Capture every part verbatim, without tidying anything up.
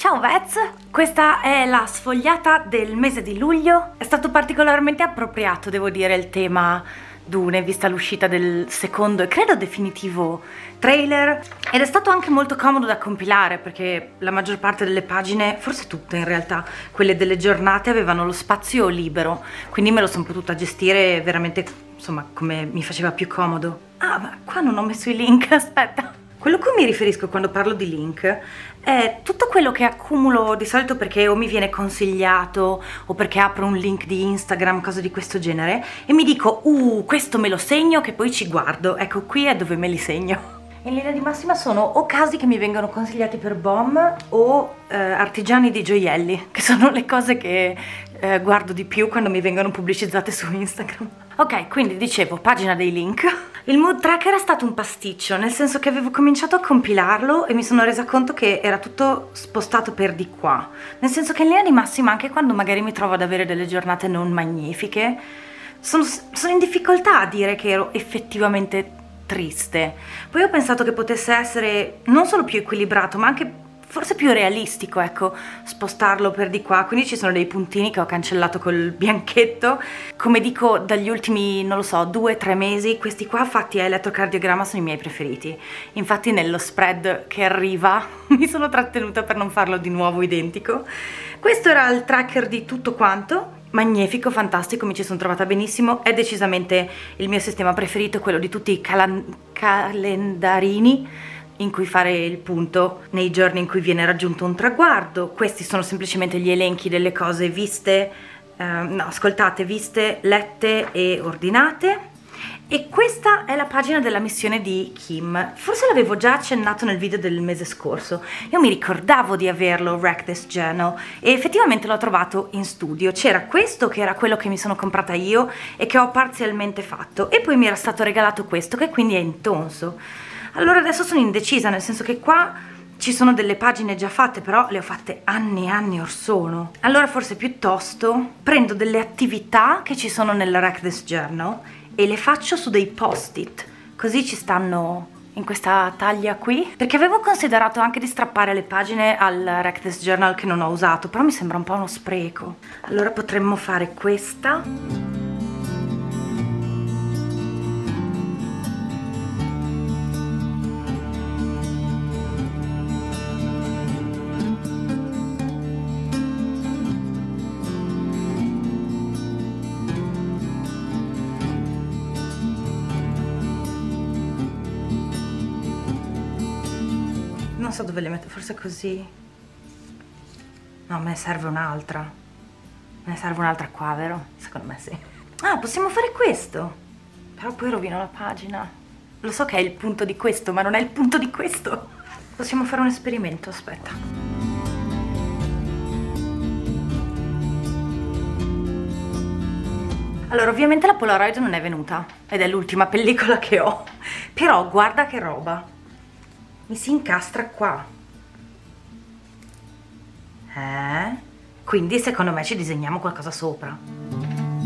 Ciao Vez! Questa è la sfogliata del mese di luglio. È stato particolarmente appropriato, devo dire, il tema Dune, vista l'uscita del secondo e credo definitivo trailer, ed è stato anche molto comodo da compilare perché la maggior parte delle pagine, forse tutte in realtà, quelle delle giornate avevano lo spazio libero, quindi me lo sono potuta gestire veramente, insomma, come mi faceva più comodo. Ah, ma qua non ho messo i link, aspetta. Quello a cui mi riferisco quando parlo di link è tutto quello che accumulo di solito perché o mi viene consigliato o perché apro un link di Instagram, cose di questo genere, e mi dico uh, questo me lo segno che poi ci guardo. Ecco, qui è dove me li segno. In linea di massima sono o casi che mi vengono consigliati per B O M o eh, artigiani di gioielli, che sono le cose che eh, guardo di più quando mi vengono pubblicizzate su Instagram. Ok, quindi dicevo, pagina dei link. Il mood tracker è stato un pasticcio, nel senso che avevo cominciato a compilarlo e mi sono resa conto che era tutto spostato per di qua. Nel senso che in linea di massima, anche quando magari mi trovo ad avere delle giornate non magnifiche, sono, sono in difficoltà a dire che ero effettivamente triste. Poi ho pensato che potesse essere non solo più equilibrato, ma anche forse più realistico, ecco, spostarlo per di qua. Quindi ci sono dei puntini che ho cancellato col bianchetto. Come dico, dagli ultimi, non lo so, due tre mesi, questi qua fatti a elettrocardiogramma sono i miei preferiti. Infatti nello spread che arriva mi sono trattenuta per non farlo di nuovo identico. Questo era il tracker di tutto quanto. Magnifico, fantastico, mi ci sono trovata benissimo. È decisamente il mio sistema preferito, quello di tutti i calendarini in cui fare il punto nei giorni in cui viene raggiunto un traguardo. Questi sono semplicemente gli elenchi delle cose viste, eh, no, ascoltate, viste, lette e ordinate. E questa è la pagina della missione di Kim. Forse l'avevo già accennato nel video del mese scorso. Io mi ricordavo di averlo, Wreck This Journal, e effettivamente l'ho trovato in studio. C'era questo che era quello che mi sono comprata io e che ho parzialmente fatto, e poi mi era stato regalato questo che quindi è intonso. Allora adesso sono indecisa, nel senso che qua ci sono delle pagine già fatte, però le ho fatte anni e anni or sono. Allora forse piuttosto prendo delle attività che ci sono nel Wreck This Journal e le faccio su dei post-it, così ci stanno in questa taglia qui, perché avevo considerato anche di strappare le pagine al Wreck This Journal che non ho usato, però mi sembra un po' uno spreco. Allora potremmo fare questa. Non so dove le metto, forse così. No, me ne serve un'altra. Me ne serve un'altra qua, vero? Secondo me sì. Ah, possiamo fare questo. Però poi rovino la pagina. Lo so che è il punto di questo, ma non è il punto di questo. Possiamo fare un esperimento, aspetta. Allora, ovviamente la Polaroid non è venuta, ed è l'ultima pellicola che ho. Però guarda che roba. Mi si incastra qua. Eh? Quindi secondo me ci disegniamo qualcosa sopra.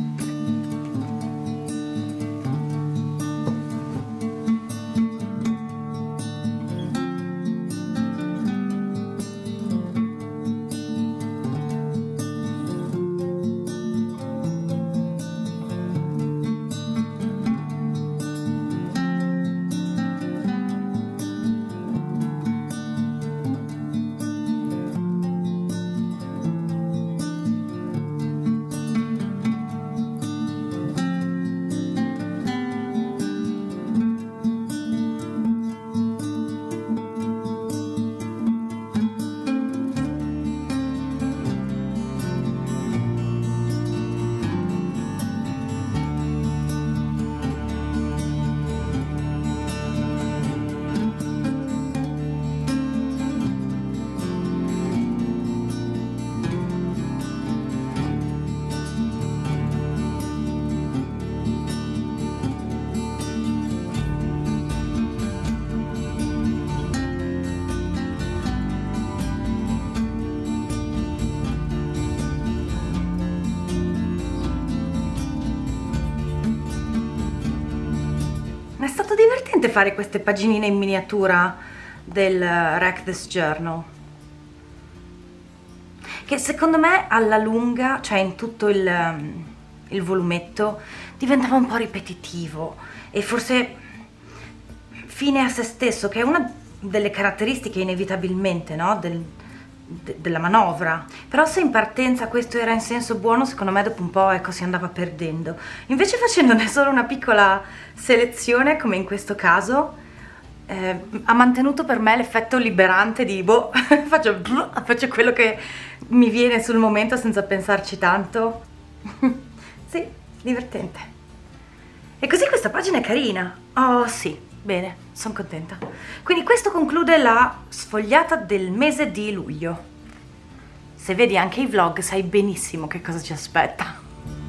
È stato divertente fare queste paginine in miniatura del Wreck This Journal. che secondo me alla lunga, cioè in tutto il, um, il volumetto, diventava un po' ripetitivo e forse fine a se stesso, che è una delle caratteristiche inevitabilmente, no? Del, de, della manovra. Però se in partenza questo era in senso buono, secondo me dopo un po', ecco, si andava perdendo. Invece facendone solo una piccola selezione, come in questo caso, Eh, ha mantenuto per me l'effetto liberante di boh, faccio, faccio quello che mi viene sul momento senza pensarci tanto. Sì, divertente. E così questa pagina è carina. Oh sì, bene, sono contenta. Quindi questo conclude la sfogliata del mese di luglio. Se vedi anche i vlog sai benissimo che cosa ci aspetta.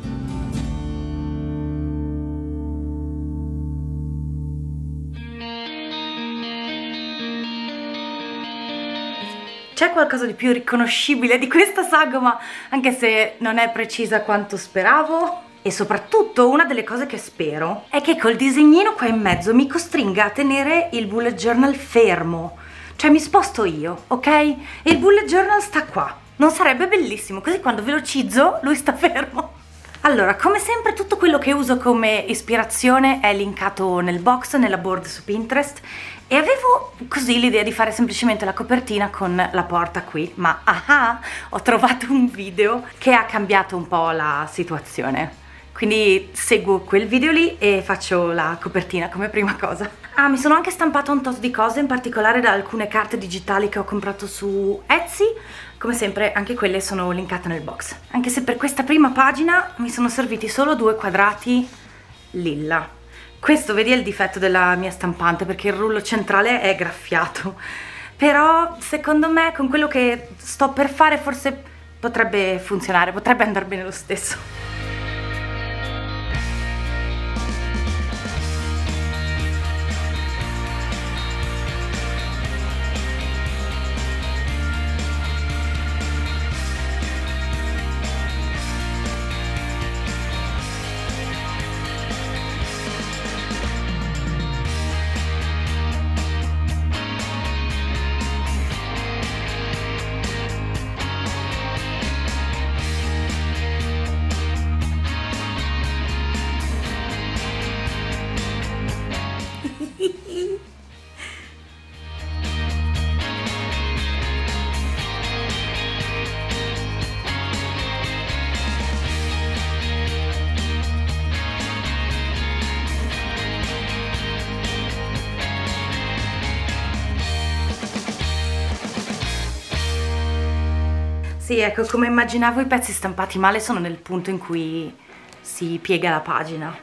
C'è qualcosa di più riconoscibile di questa sagoma, anche se non è precisa quanto speravo. E soprattutto una delle cose che spero è che col disegnino qua in mezzo mi costringa a tenere il bullet journal fermo. Cioè mi sposto io, ok? E il bullet journal sta qua. Non sarebbe bellissimo? Così quando velocizzo lui sta fermo. Allora, come sempre tutto quello che uso come ispirazione è linkato nel box, nella board su Pinterest, e avevo così l'idea di fare semplicemente la copertina con la porta qui, ma ah, ho trovato un video che ha cambiato un po' la situazione. Quindi seguo quel video lì e faccio la copertina come prima cosa. Ah, mi sono anche stampata un tot di cose, in particolare da alcune carte digitali che ho comprato su Etsy. Come sempre anche quelle sono linkate nel box. Anche se per questa prima pagina mi sono serviti solo due quadrati lilla. Questo, vedi, è il difetto della mia stampante, perché il rullo centrale è graffiato. Però secondo me con quello che sto per fare forse potrebbe funzionare, potrebbe andare bene lo stesso. Sì, ecco, come immaginavo i pezzi stampati male sono nel punto in cui si piega la pagina.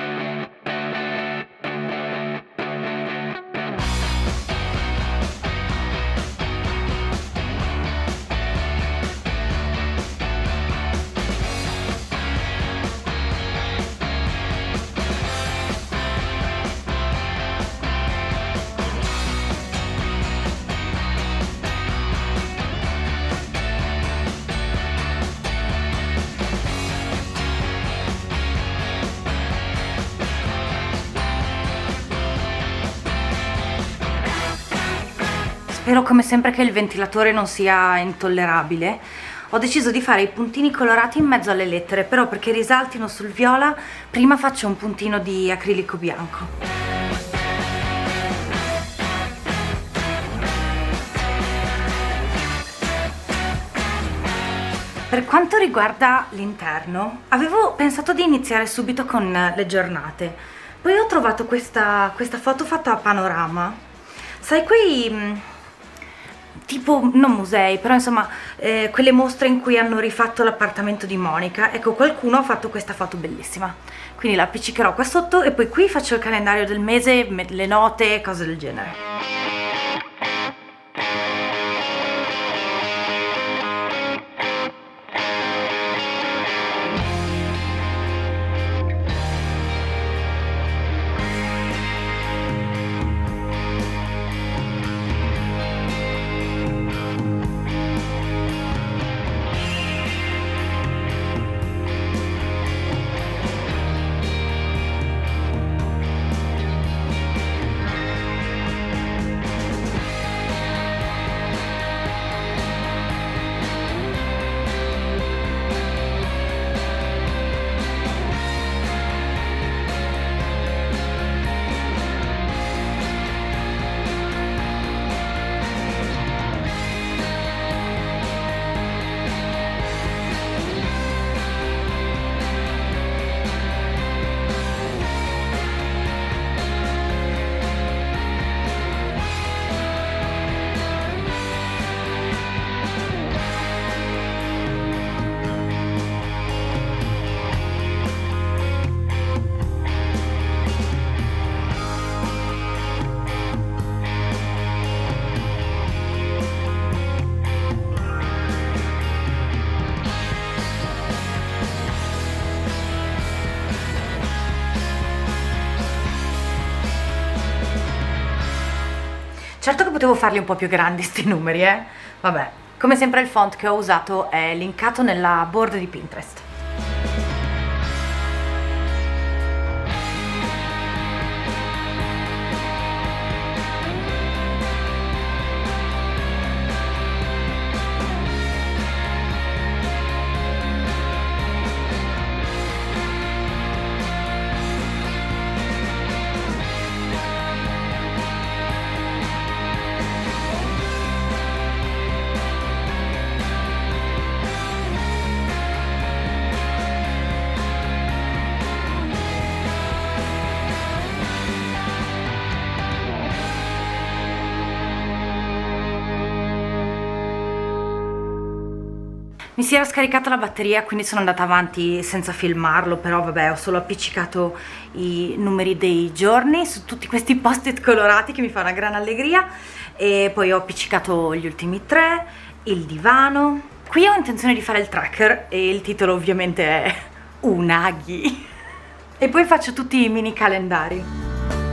Spero come sempre che il ventilatore non sia intollerabile. Ho deciso di fare i puntini colorati in mezzo alle lettere, però perché risaltino sul viola prima faccio un puntino di acrilico bianco. Per quanto riguarda l'interno, avevo pensato di iniziare subito con le giornate. Poi ho trovato questa, questa foto fatta a panorama. Sai, quei... tipo, non musei, però insomma eh, quelle mostre in cui hanno rifatto l'appartamento di Monica. Ecco, qualcuno ha fatto questa foto bellissima, quindi la appiccicherò qua sotto e poi qui faccio il calendario del mese, le note, cose del genere. Certo che potevo farli un po' più grandi sti numeri, eh? Vabbè, come sempre il font che ho usato è linkato nella board di Pinterest. Mi si era scaricata la batteria, quindi sono andata avanti senza filmarlo, però vabbè, ho solo appiccicato i numeri dei giorni su tutti questi post-it colorati che mi fa una gran allegria, e poi ho appiccicato gli ultimi tre, il divano. Qui ho intenzione di fare il tracker e il titolo ovviamente è Unagi. E poi faccio tutti i mini calendari.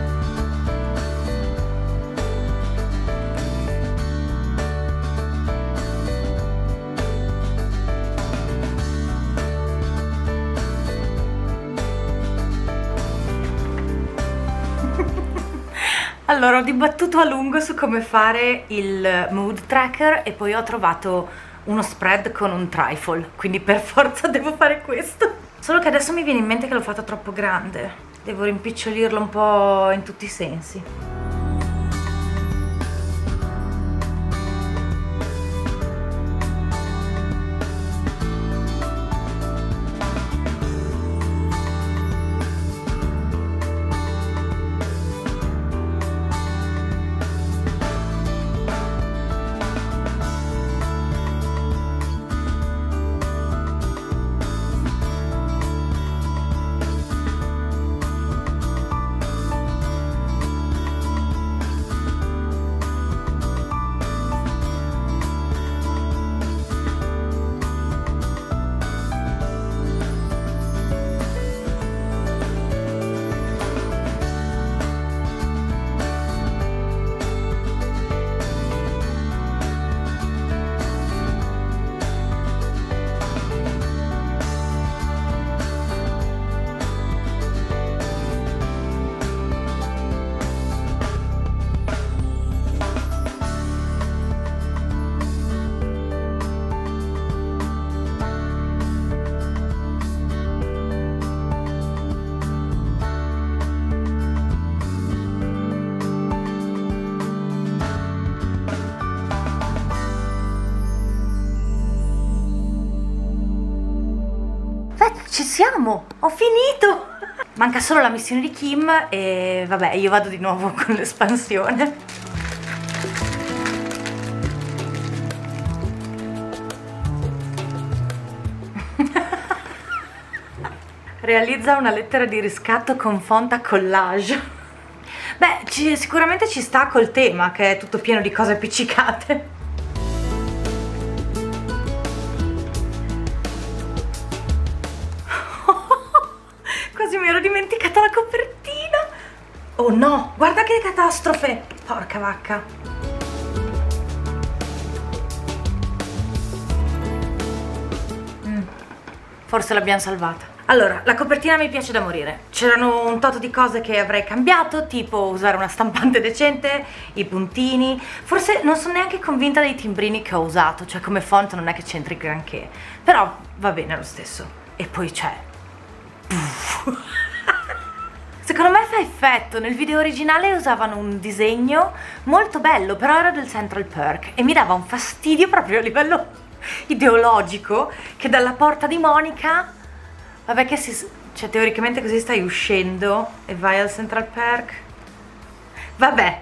Allora, ho dibattuto a lungo su come fare il mood tracker e poi ho trovato uno spread con un trifle, quindi per forza devo fare questo. Solo che adesso mi viene in mente che l'ho fatto troppo grande, devo rimpicciolirlo un po' in tutti i sensi. Ci siamo! Ho finito! Manca solo la missione di Kim e vabbè, io vado di nuovo con l'espansione. Realizza una lettera di riscatto con font a collage. Beh, ci, sicuramente ci sta col tema, che è tutto pieno di cose appiccicate. Quasi mi ero dimenticata la copertina. Oh no, guarda che catastrofe. Porca vacca. mm. Forse l'abbiamo salvata. Allora, la copertina mi piace da morire. C'erano un tot di cose che avrei cambiato, tipo usare una stampante decente, i puntini. Forse non sono neanche convinta dei timbrini che ho usato, cioè come font non è che c'entri granché, però va bene lo stesso. E poi c'è secondo me fa effetto. Nel video originale usavano un disegno molto bello, però era del Central Perk e mi dava un fastidio proprio a livello ideologico che dalla porta di Monica, vabbè che si, cioè teoricamente così stai uscendo e vai al Central Perk, vabbè.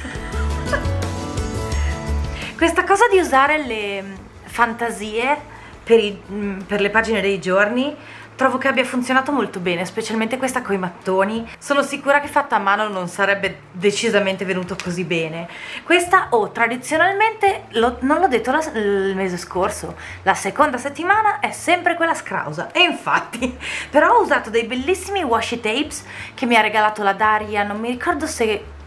Questa cosa di usare le fantasie per, i, per le pagine dei giorni trovo che abbia funzionato molto bene, specialmente questa coi mattoni. Sono sicura che fatta a mano non sarebbe decisamente venuto così bene. Questa, oh, tradizionalmente, lo, non l'ho detto la, il mese scorso, la seconda settimana è sempre quella scrausa. E infatti, però ho usato dei bellissimi washi tapes che mi ha regalato la Daria, non mi ricordo se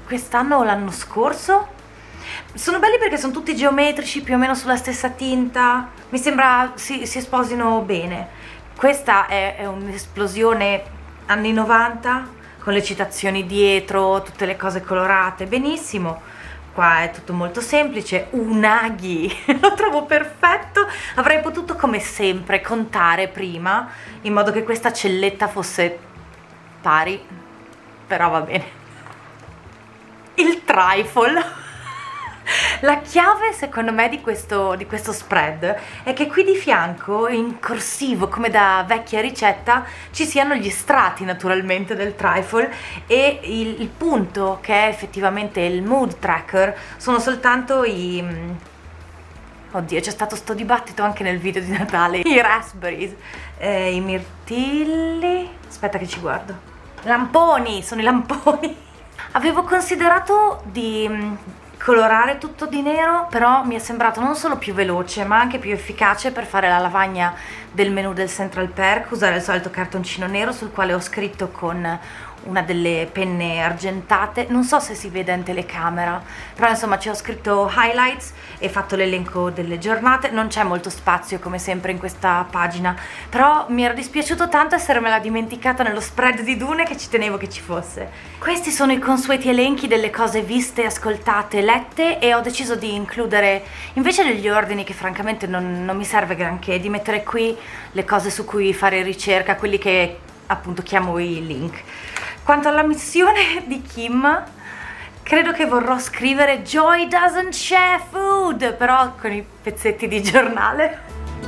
quest'anno o l'anno scorso. Sono belli perché sono tutti geometrici, più o meno sulla stessa tinta, mi sembra si, si sposino bene. Questa è, è un'esplosione anni novanta, con le citazioni dietro, tutte le cose colorate, benissimo. Qua è tutto molto semplice. Unagi, lo trovo perfetto. Avrei potuto, come sempre, contare prima, in modo che questa celletta fosse pari, però va bene. Il trifle. La chiave, secondo me, di questo, di questo spread è che qui di fianco, in corsivo come da vecchia ricetta, ci siano gli strati naturalmente del trifle, e il, il punto, che è effettivamente il mood tracker, sono soltanto i... oddio, c'è stato sto dibattito anche nel video di Natale. I raspberries, eh, i mirtilli, aspetta che ci guardo, lamponi, sono i lamponi. Avevo considerato di colorare tutto di nero, però mi è sembrato non solo più veloce ma anche più efficace per fare la lavagna del menu del Central Perk, usare il solito cartoncino nero sul quale ho scritto con una delle penne argentate. Non so se si vede in telecamera, però insomma ci ho scritto highlights e fatto l'elenco delle giornate. Non c'è molto spazio come sempre in questa pagina, però mi era dispiaciuto tanto essermela dimenticata nello spread di Dune, che ci tenevo che ci fosse. Questi sono i consueti elenchi delle cose viste, ascoltate, lette, e ho deciso di includere, invece degli ordini che francamente non, non mi serve granché, di mettere qui le cose su cui fare ricerca, quelli che appunto chiamo i link. Quanto alla missione di Kim, credo che vorrò scrivere Joy doesn't share food, però con i pezzetti di giornale.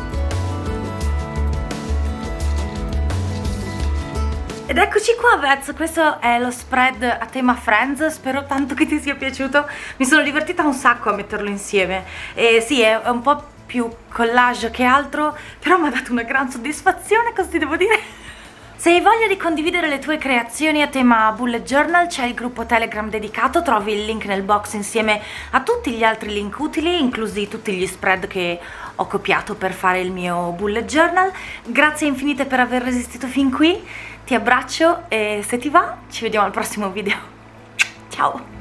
Ed eccoci qua, Vez, questo è lo spread a tema Friends, spero tanto che ti sia piaciuto, mi sono divertita un sacco a metterlo insieme. E sì, è un po' più collage che altro, però mi ha dato una gran soddisfazione, cosa ti devo dire? Se hai voglia di condividere le tue creazioni a tema bullet journal, c'è il gruppo Telegram dedicato, trovi il link nel box insieme a tutti gli altri link utili, inclusi tutti gli spread che ho copiato per fare il mio bullet journal. Grazie infinite per aver resistito fin qui, ti abbraccio e se ti va ci vediamo al prossimo video. Ciao!